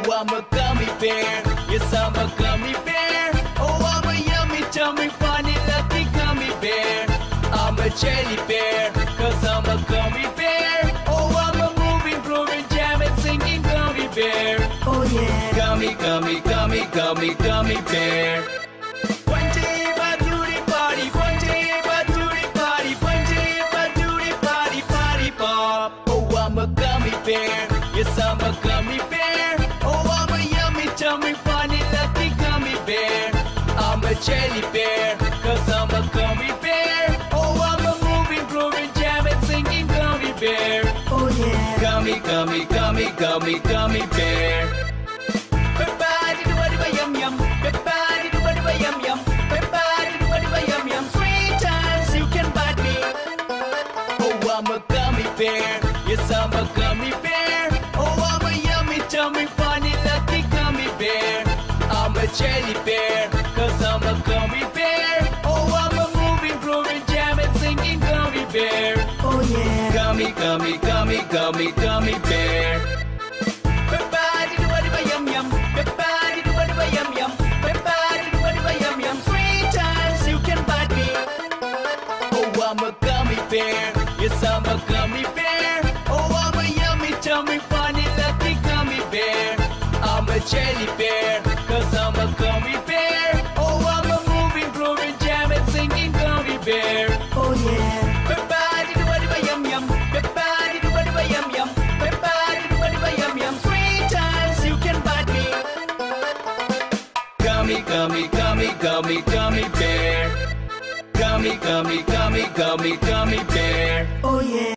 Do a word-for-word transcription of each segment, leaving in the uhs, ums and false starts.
I'm a gummy bear. Yes, I'm a gummy bear. Oh, I'm a yummy, tummy, funny, lucky gummy bear. I'm a jelly bear, cause I'm a gummy bear. Oh, I'm a moving, grooving, jamming, singing gummy bear. Oh yeah. Gummy, gummy, gummy, gummy, gummy bear. One day, but do the party. One day, but do the party. One day, but do the party, party pop. Oh, I'm a gummy bear. Yes, I'm a gummy bear. Oh, I'm a yummy, tummy, funny, lucky gummy bear. I'm a jelly bear, cause I'm a gummy bear. Oh, I'm a moving, grooving, jamming, singing gummy bear. Oh yeah. Gummy, gummy, gummy, gummy, gummy bear. Everybody do what do yum yum. Everybody do what do yum yum. Everybody do what do yum yum. Three times you can bite me. Oh, I'm a gummy bear. Yes, I'm a gummy bear. Oh, I'm a yummy, tummy, funny, lucky gummy bear. I'm a jelly bear, cause I'm a gummy bear. Oh, I'm a moving, grooving, jamming, singing gummy bear. Oh yeah. Gummy, gummy, gummy, gummy, gummy bear. Everybody do what do yum yum. Everybody do what do yum yum. Everybody do what do yum yum. Three times you can bite me. Oh, I'm a gummy bear. Yes, I'm a gummy bear. Oh, I'm a yummy, tummy, funny, lucky gummy bear. I'm a jelly bear, cause I'm a gummy bear. Oh, I'm a moving, grooving, jamming, singing gummy bear. Oh yeah. Everybody do what do yum yum. Everybody do what do yum yum. Everybody do what do yum yum. Three times you can bite me. Gummy, gummy, gummy, gummy, gummy bear. Gummy, gummy, gummy, gummy, gummy bear. Oh yeah.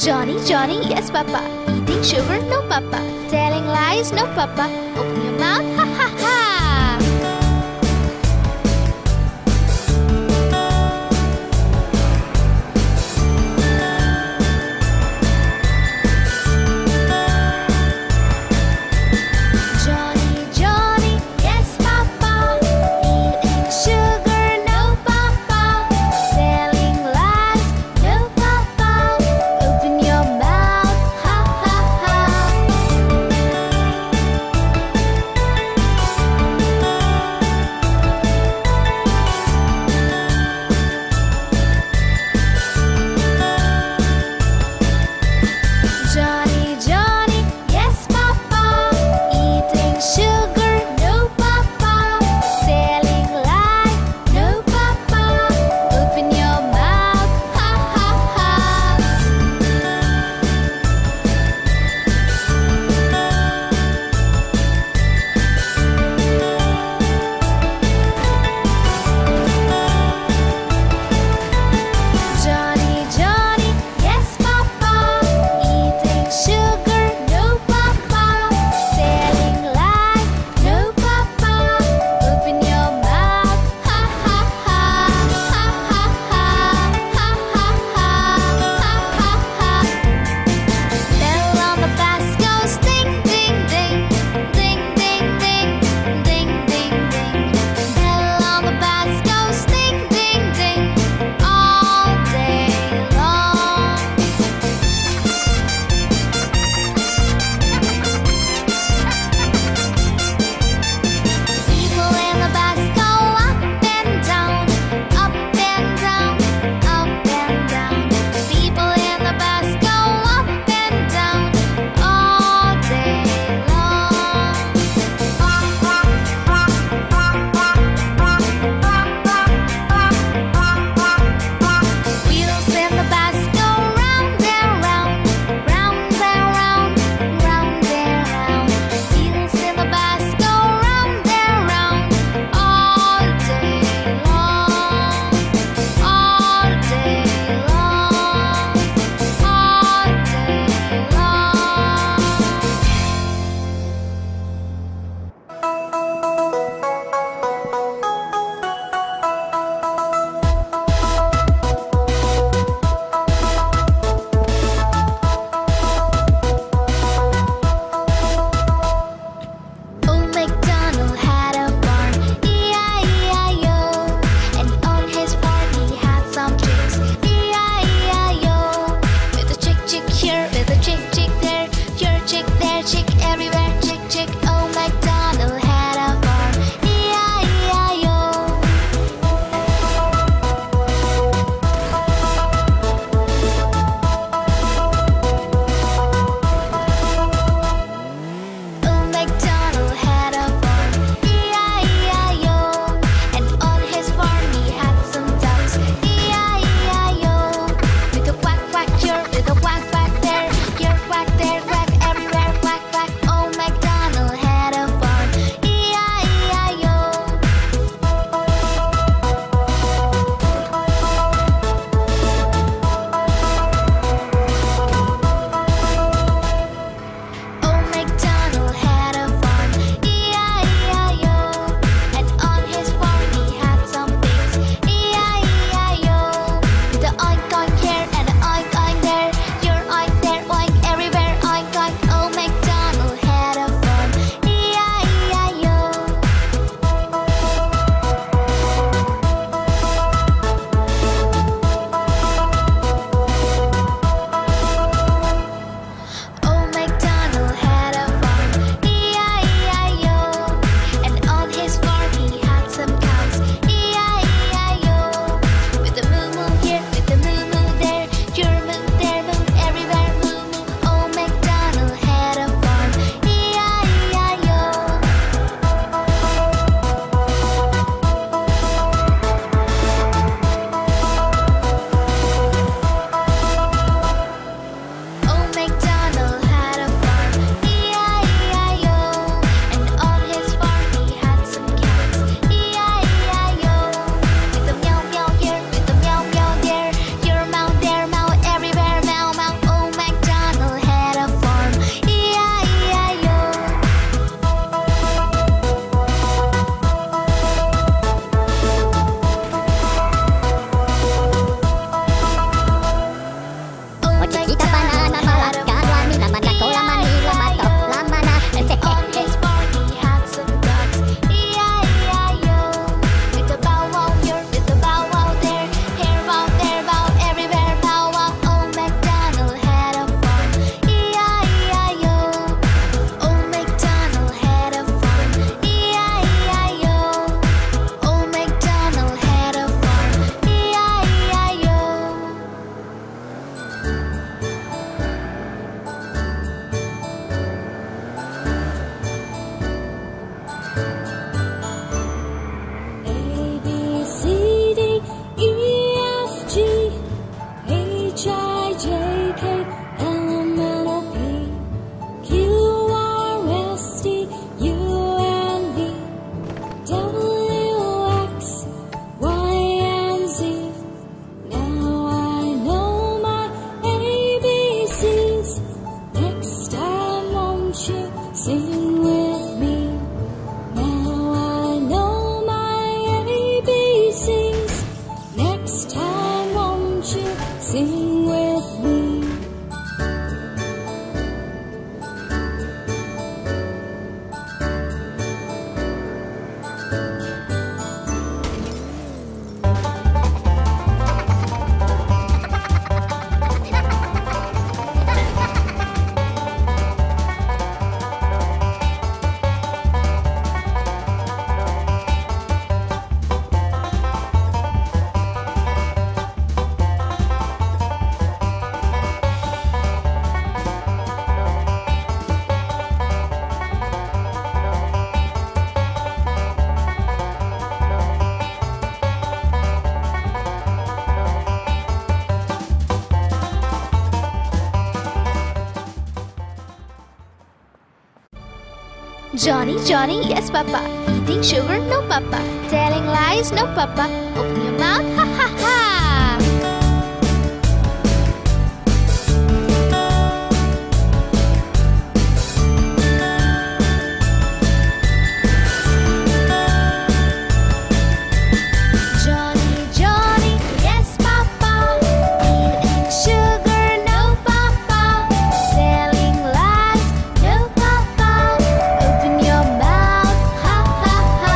Johnny, Johnny, yes, Papa. Eating sugar, no, Papa. Telling lies, no, Papa. Open your mouth, ha ha ha. Johnny, Johnny, yes, Papa. Eating sugar, no, Papa. Telling lies, no, Papa. Open your mouth, ha ha ha. Sing with me. Johnny, Johnny, yes, Papa. Eating sugar, no, Papa. Telling lies, no, Papa. Open your mouth, ha ha ha. Johnny, Johnny, yes, Papa. Eating sugar, no, Papa. Telling lies, no, Papa. Open your mouth, ha ha ha.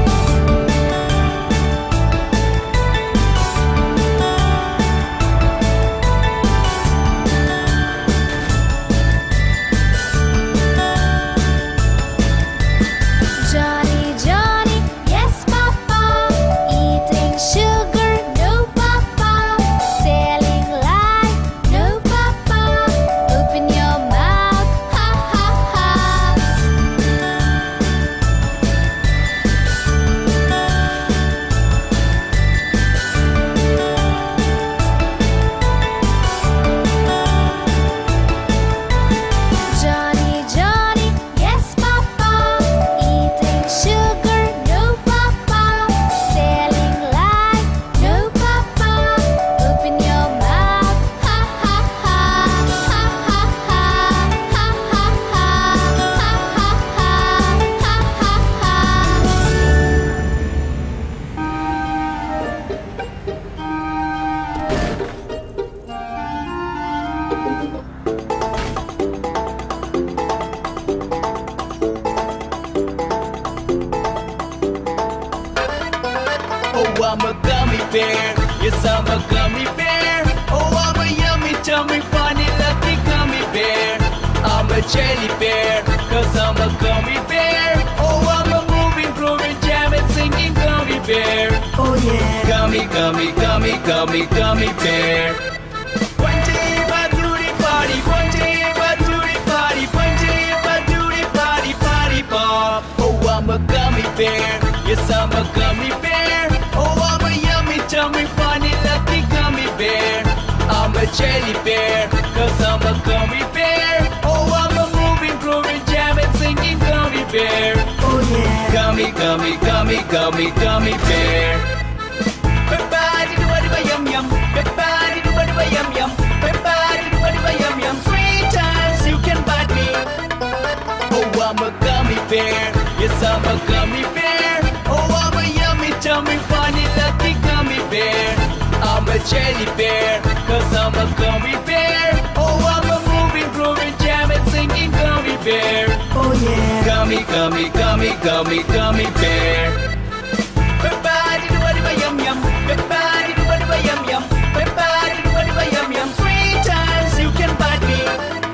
Johnny, Johnny, yes, Papa. Eating sugar, no, Papa. Telling lies, no, Papa. Open your mouth, ha ha ha. Johnny, Johnny, yes, Papa. Eating sugar, no, Papa. Telling lies, no, Papa. Open your mouth, ha ha ha. Ha ha ha. Ha ha ha. Ha ha ha. Ha ha ha. Oh, I'm a gummy bear. Yes, I'm a gummy bear. Oh, I'm a yummy, tummy, funny, lucky gummy bear. I'm a jelly bear, cause I'm a gummy bear. Oh, I'm a moving, grooving, jamming, singing gummy bear. Oh yeah. Gummy, gummy, gummy, gummy, gummy bear. One day, but do the party. One day, but do the party. One day, but do the party, party pop. Oh, I'm a gummy bear. Yes, I'm a gummy bear. Oh, I'm a yummy, tummy, funny, lucky gummy bear. I'm a jelly bear, cause I'm a gummy bear. Oh, I'm a moving, grooving, jamming, singing gummy bear. Oh yeah. Gummy, gummy, gummy, gummy, gummy bear. Everybody do what do I yum yum. Everybody do what do I yum yum. Everybody do what do I yum yum. Three times you can bite me. Oh, I'm a gummy bear. Yes, I'm a gummy bear. Oh, I'm a yummy, tummy, funny, lucky gummy bear. I'm a jelly bear, cause I'm a gummy bear. Oh, I'm a moving, grooving, jamming, singing gummy bear. Oh yeah. Gummy, gummy, gummy, gummy, gummy bear. Everybody do what do I yum yum. Everybody do what do I yum yum. Everybody do what do I yum yum. Three times you can bite me.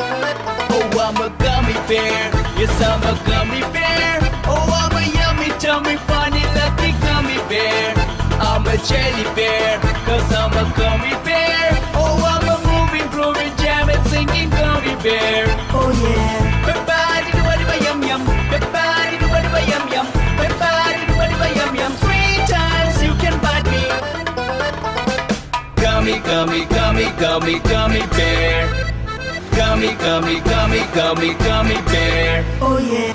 Oh, I'm a gummy bear. Yes, I'm a gummy bear. Oh, I'm a yummy, tummy, funny, lucky gummy bear. I'm a jelly bear, cause I'm a gummy bear. Oh, I'm a moving, grooving, jamming, singing gummy bear. Oh yeah. Everybody do what do I yum yum. Everybody do what do I yum yum. Everybody do what do I yum yum. Three times you can bite me. Gummy, gummy, gummy, gummy, gummy bear. Gummy, gummy, gummy, gummy, gummy bear. Oh yeah.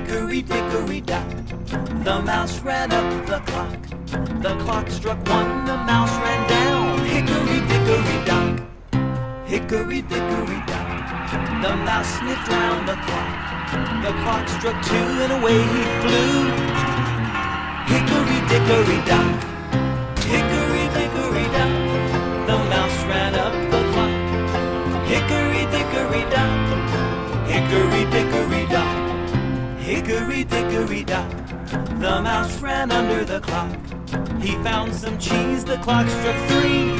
Hickory dickory dock, the mouse ran up the clock. The clock struck one, the mouse ran down. Hickory dickory dock, hickory dickory dock, the mouse sniffed round the clock. The clock struck two and away he flew. Hickory dickory dock, hickory dickory dock, the mouse ran up the clock. Hickory dickory dock, hickory dickory dock, hickory dickory dock, the mouse ran under the clock. He found some cheese, the clock struck three.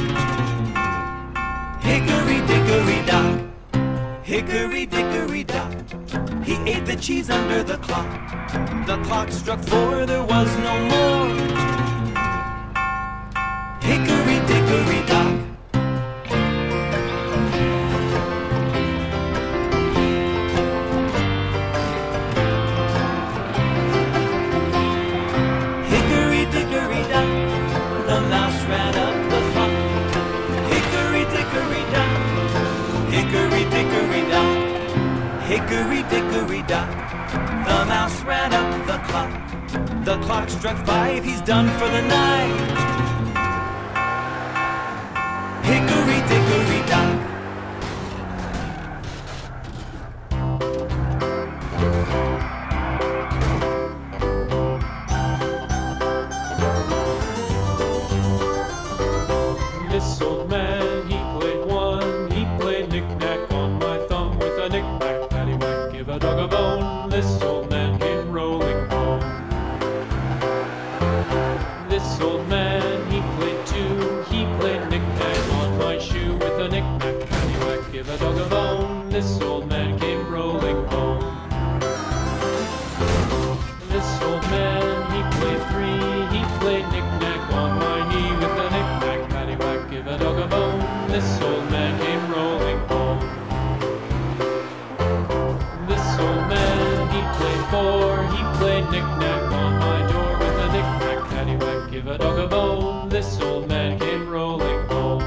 Hickory dickory dock, hickory dickory dock, he ate the cheese under the clock. The clock struck four, there was no more. Hickory dickory dock. Hickory dickory dock, the mouse ran up the clock. Hickory dickory dock, hickory dickory dock, hickory dickory dock, the mouse ran up the clock. The clock struck five, he's done for the night. Hickory dickory dock. This old man, he played one, he played knick-knack on my thumb with a knick-knack, paddywhack, give a dog a bone. This old man came rolling home. This old man, he played two, he played knick-knack on my shoe with a knick-knack, paddywhack, give a dog a bone. This old man came rolling home. This old man, he played three, he played knick-knack on my knee with a knick-knack, paddywhack, give a dog a bone. This old man came rolling home. This old man, he played four, he played knick-knack on my door with a knick-knack, paddywhack, give a dog a bone. This old man came rolling home.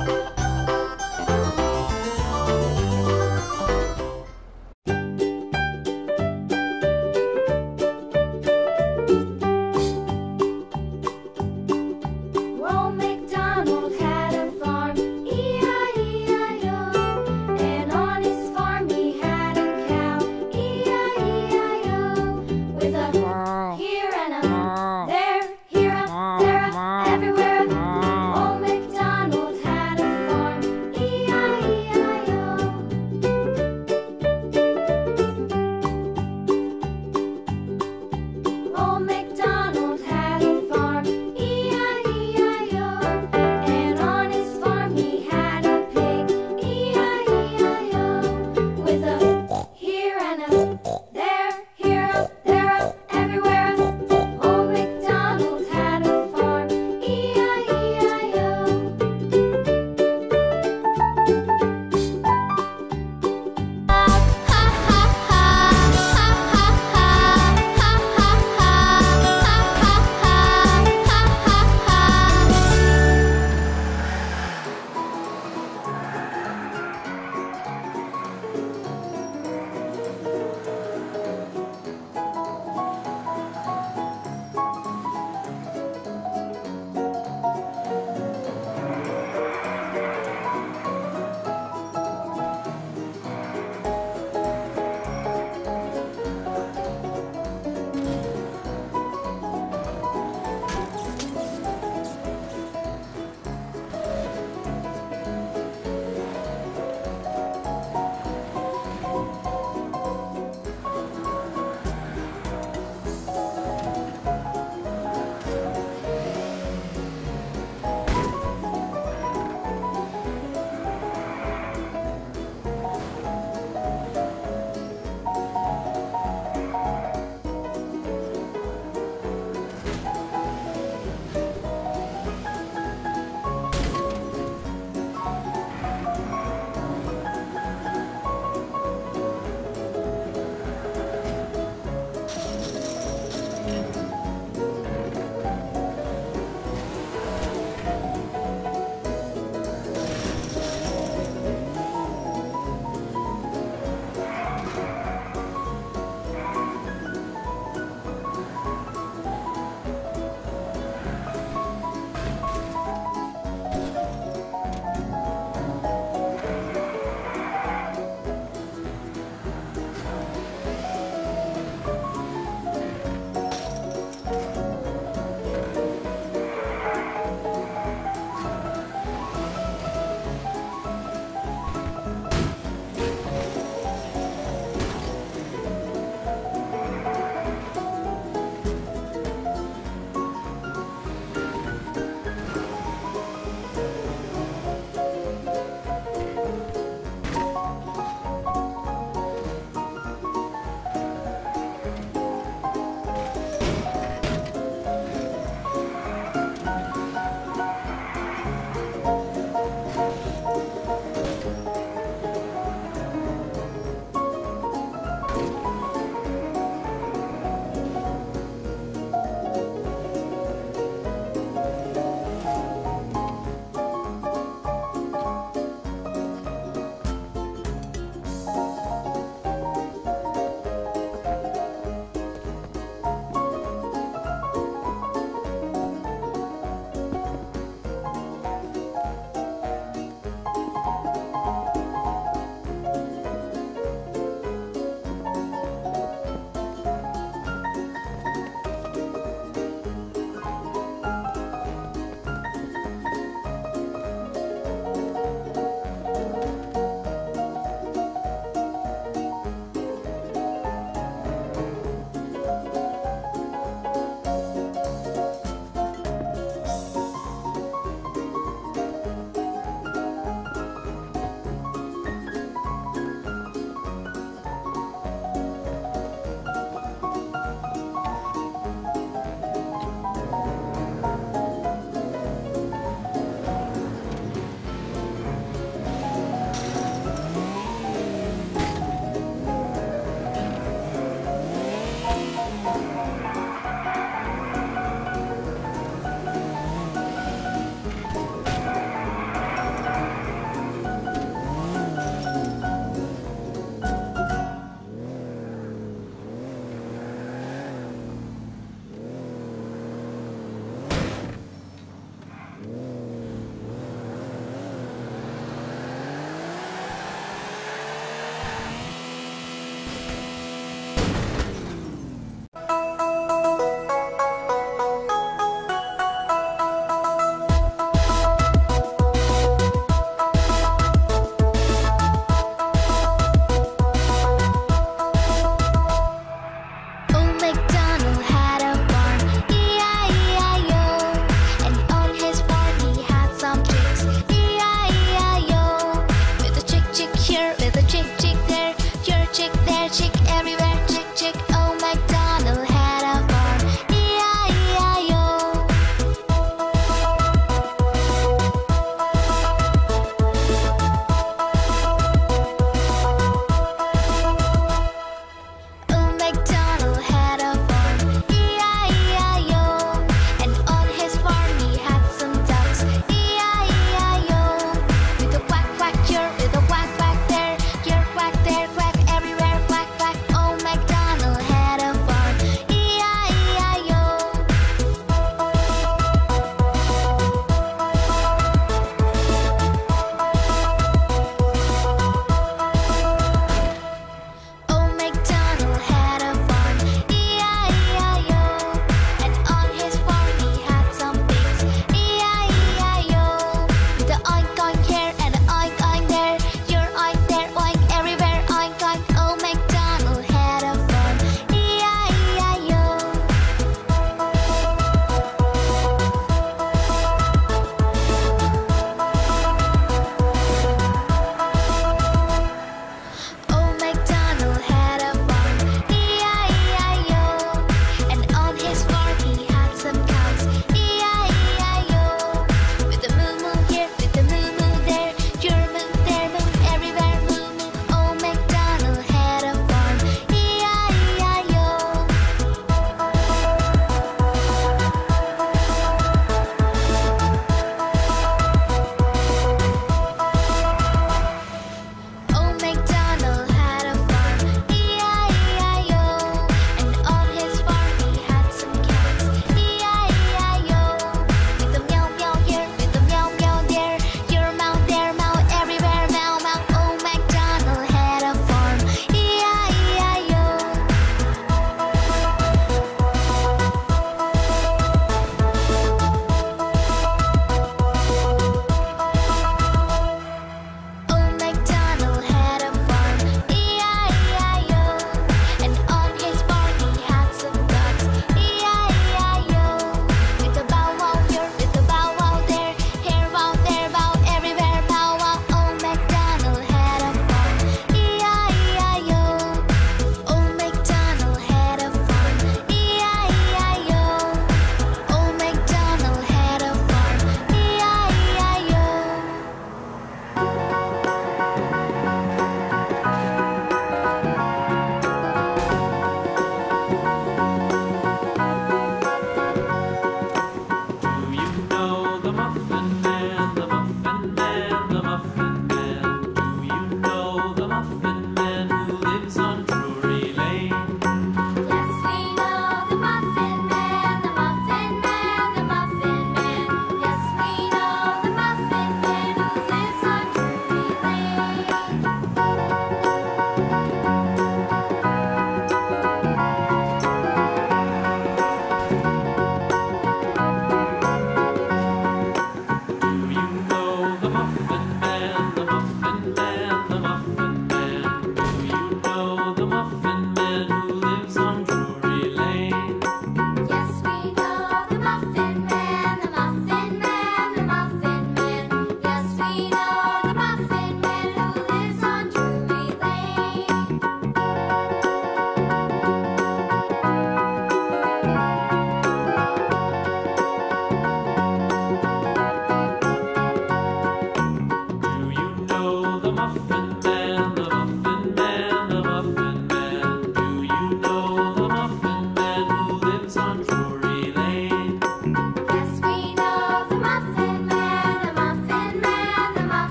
Old MacDonald had a farm, E I E I O. And on his farm he had a cow, E I E I O. With a here and a there, here a, there a, everywhere a.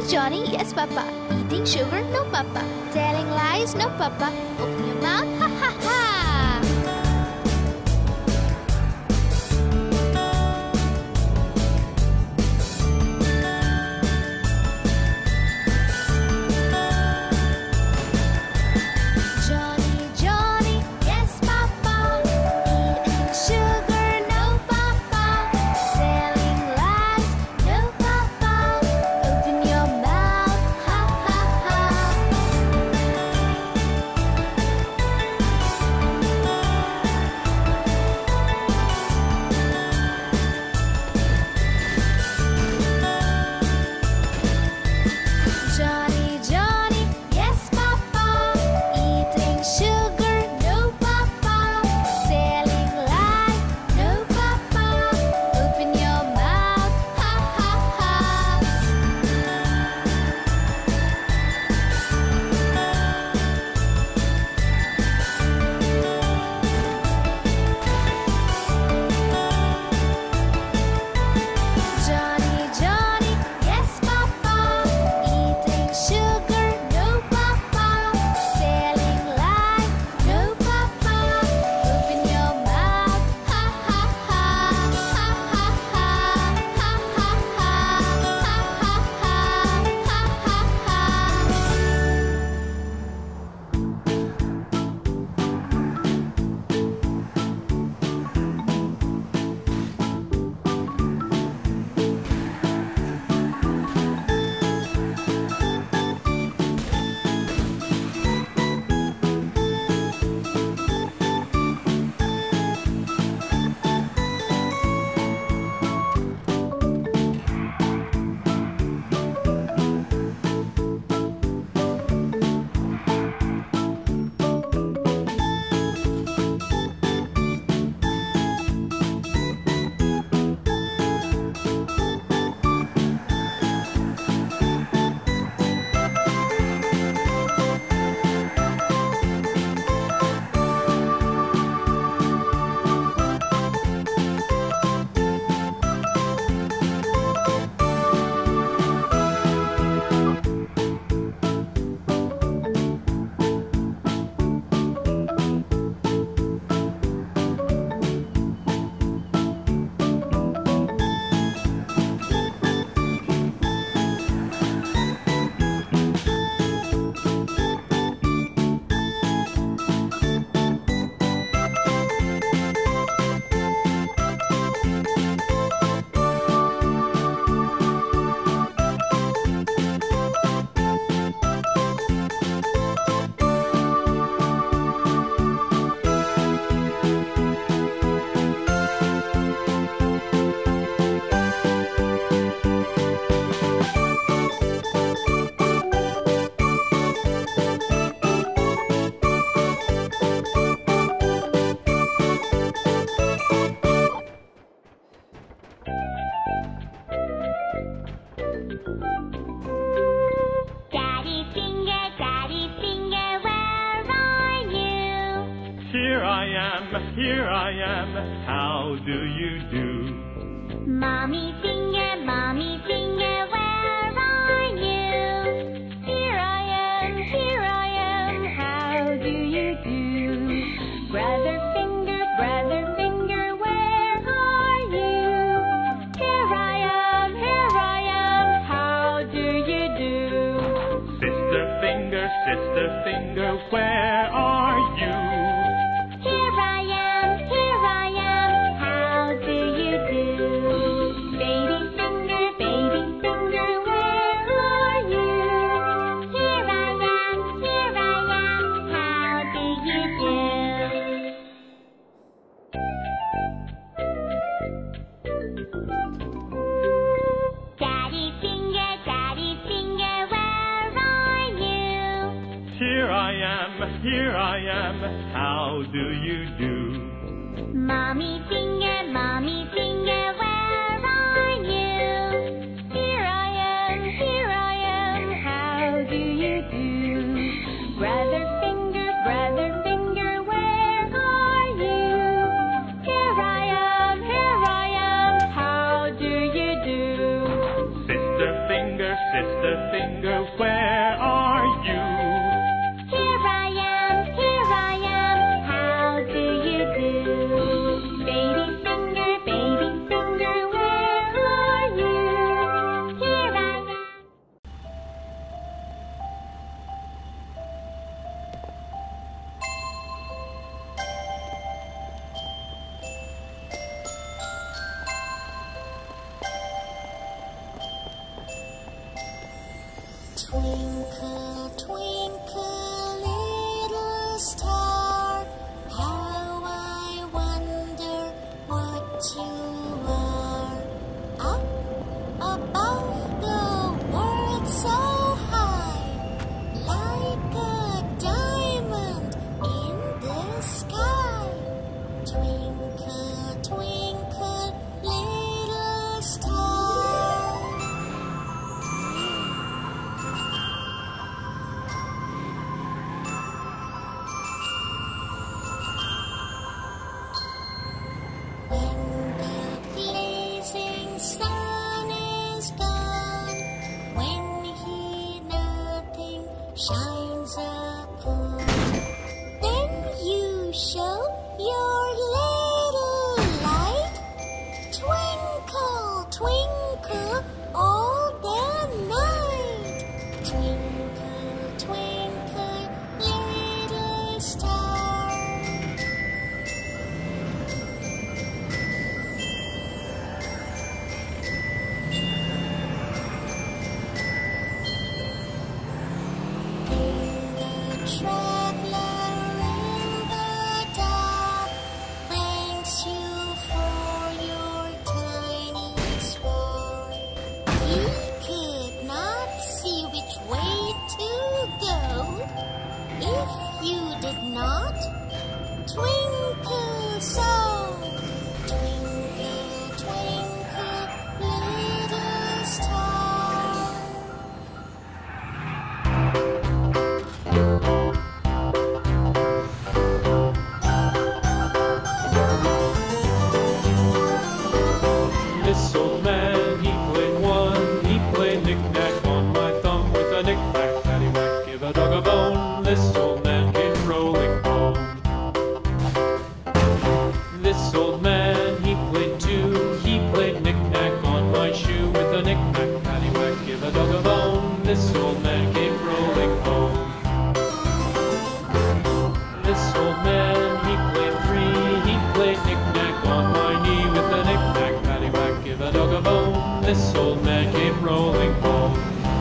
Johnny, yes, Papa. Eating sugar, no, Papa. Telling lies, no, Papa. Open your mouth, ha ha ha. Johnny, Johnny, yes, Papa. Eating sugar, no, Papa. Telling lies, no, Papa. Open your mouth, ha ha ha. Johnny, Johnny, yes, Papa. Eating sugar, no, Papa. Telling lies, no, Papa. Open your mouth, ha ha ha. Johnny, Johnny, yes, Papa. Eating sugar, no, Papa. Telling lies, no, Papa. Open your mouth, ha ha ha. Ha ha ha. Ha ha ha. Ha ha ha. Daddy finger, daddy finger, where are you? Here I am, here I am, how do you do? Mommy finger, mommy finger, where are you? Here I am, here I am, how do you do? Brother finger, brother finger, where are you? Here I am, here I am, how do you do? Sister finger, sister finger, where are you? Here I am, here I am, how do you do? Baby finger, baby finger, where are you? Here I am, here I am, how do you do? Daddy finger, daddy finger, where are you? Here I am, here I am, how do you do? Mommy finger, mommy finger, where are you? Here I am, here I am, how do you do? Brother finger, brother finger, where are you? Here I am, here I am, how do you do? Sister finger, sister finger, you show your little light? Twinkle, twinkle, all the night. Twinkle, twinkle, little star. Traveler in the dark thanks you for your tiny spark. He could not see which way to go if you did not twinkle so. Twinkle, twinkle, little star. This old man, he played one. He played knick-knack on my thumb with a knick-knack, paddywhack, give a dog a bone. This old man came rolling home. This old man, he played two. He played knick-knack on my shoe with a knick-knack, paddywhack, give a dog a bone. This old man came rolling home. This old man, he played three. He played knick-knack on my knee with a knick-knack, paddywhack, give a dog a bone. This old man came rolling home.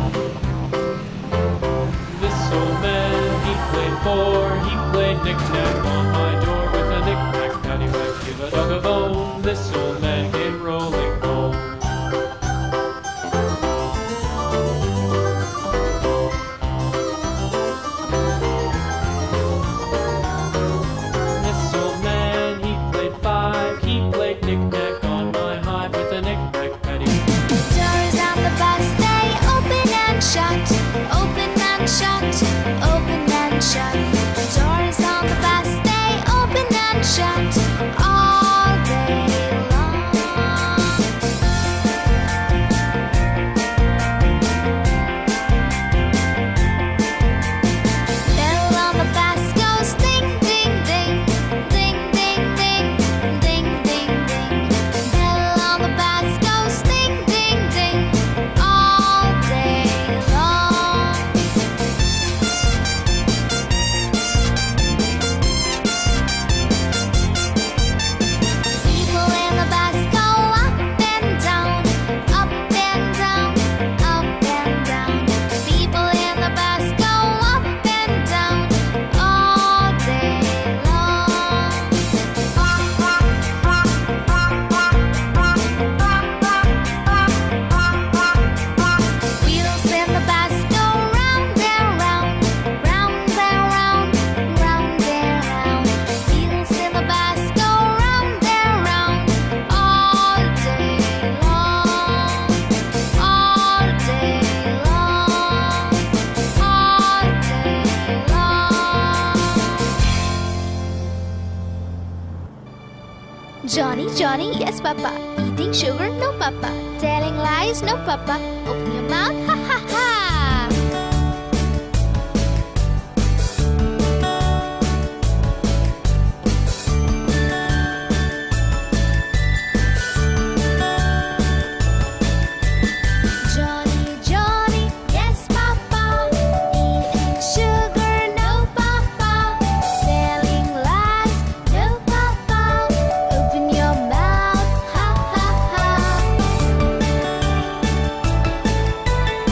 This old man, he played four. He played knick-knack on my door with a knick-knack, paddywhack, give a dog a bone. This old man came rolling home. This old man, he played five. He played knick-knack on my hive with a knick-knack, paddywhack. Doors on the bus, they open and shut, open and shut, open and shut. Doors on the bus, they open and shut all day long. Bell on the bus goes ding, ding, ding, ding, ding, ding, ding, ding, ding. Bell on the bus goes ding, ding, ding, all day long. People in the bus go up and down, up and down, up and down. People in the bus go up and down all day long. Wheels in the bus go round and round, round and round, round and round. Wheels in the bus go round and round all day long, all day long, all day long. Johnny, Johnny, yes, Papa. Eating sugar, no, Papa. Telling lies, no, Papa. Open your mouth, ha ha ha. Johnny, Johnny, yes, Papa. Eating sugar, no, Papa. Telling lies, no, Papa. Open your mouth, ha ha ha.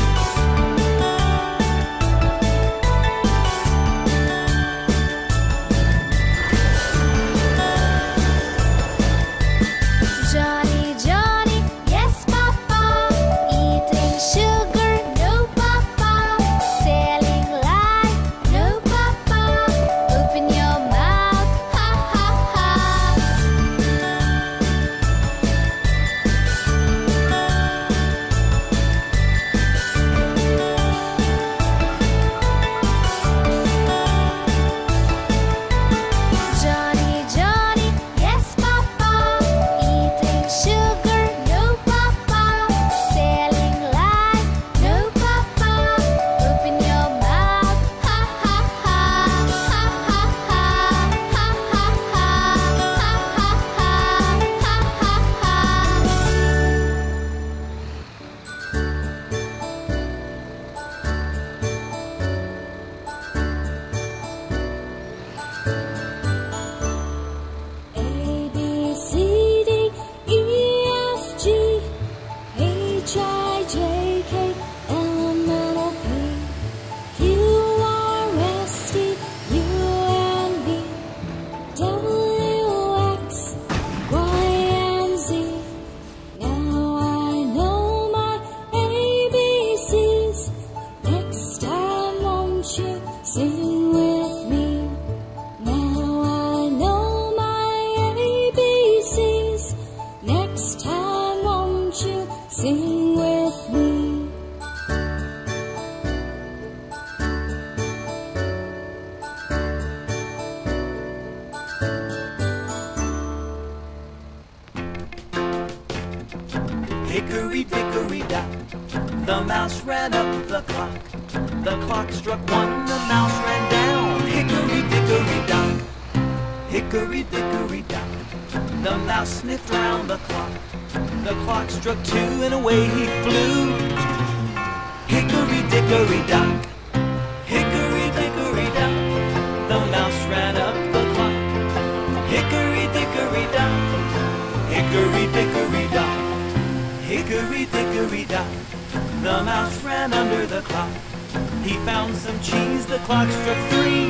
Hickory dickory dock, the mouse ran up the clock. The clock struck one, the mouse ran down. Hickory dickory dock, hickory dickory dock, the mouse sniffed round the clock. The clock struck two and away he flew. Hickory dickory dock, hickory dickory dock, the mouse ran up the clock. Hickory dickory dock, hickory dickory dock, hickory dickory dock, the mouse ran under the clock. He found some cheese, the clock struck three.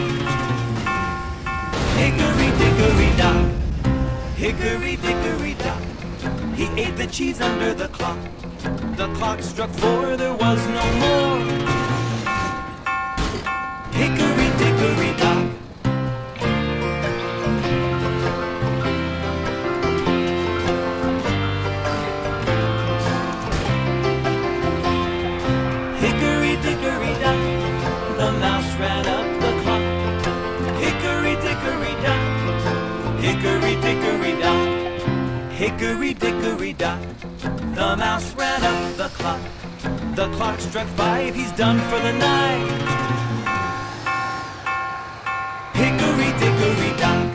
Hickory dickory dock, hickory dickory dock, he ate the cheese under the clock. The clock struck four, there was no more. Hickory dickory dock, hickory dickory dock, the mouse ran up the clock. Hickory dickory dock, hickory dickory dock, hickory dickory dock, the mouse ran up the clock. The clock struck five, he's done for the night. Hickory dickory dock.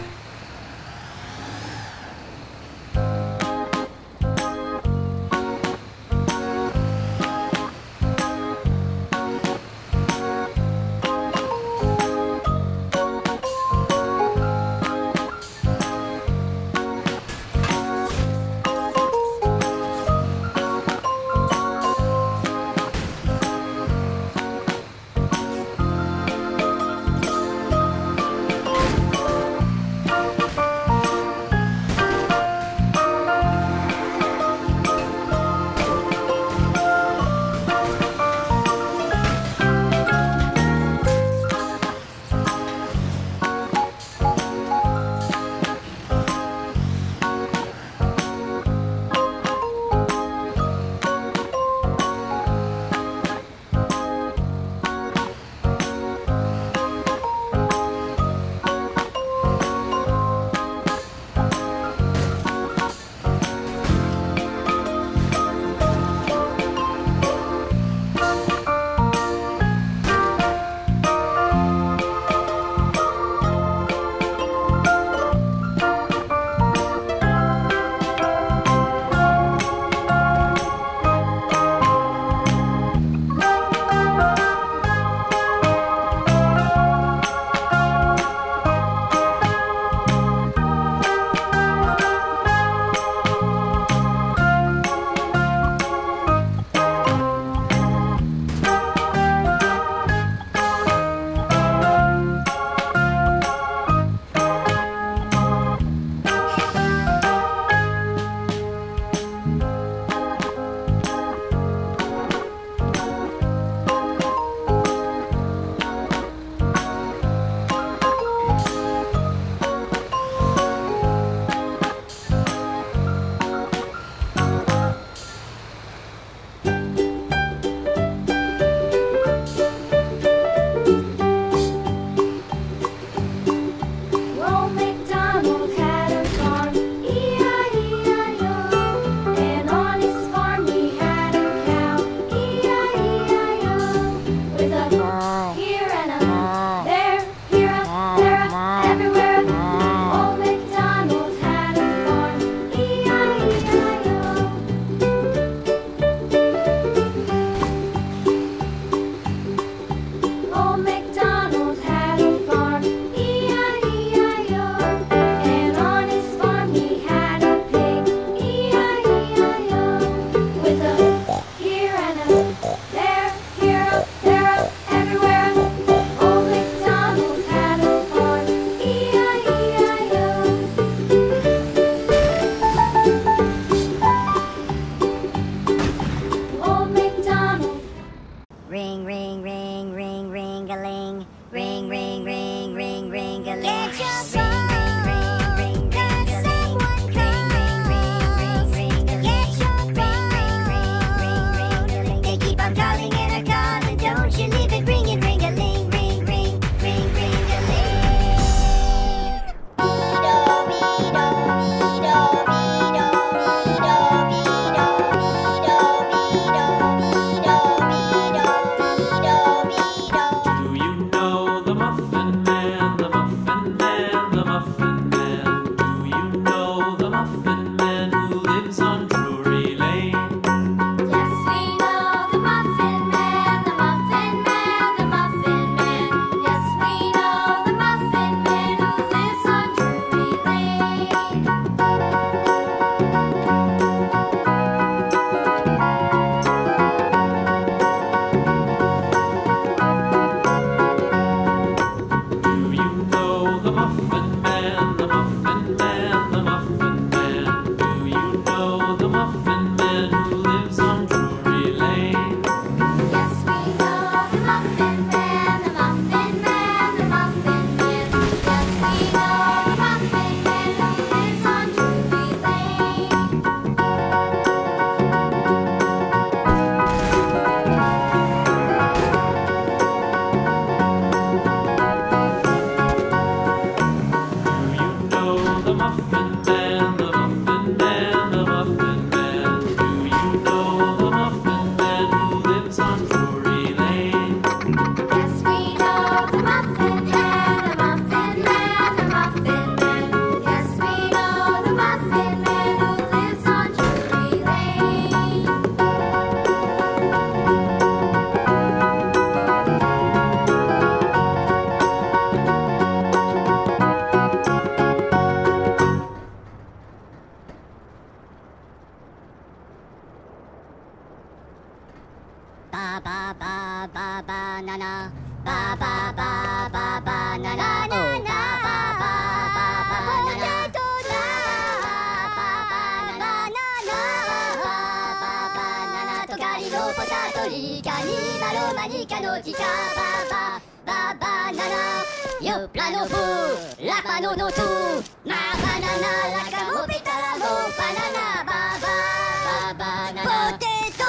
トリカにマロマニカのティカババババナナヨプラノフラパノノトマバナナラカモピタラモバナナババババナナポテト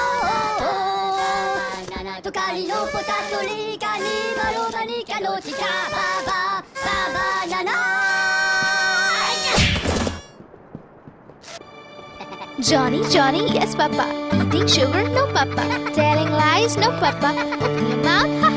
バナナトカリのポタトリカにマロマニカのティカババババナナ Johnny, Johnny, yes, Papa. Eating sugar, no, Papa. Telling lies, no, Papa. Open your mouth, ha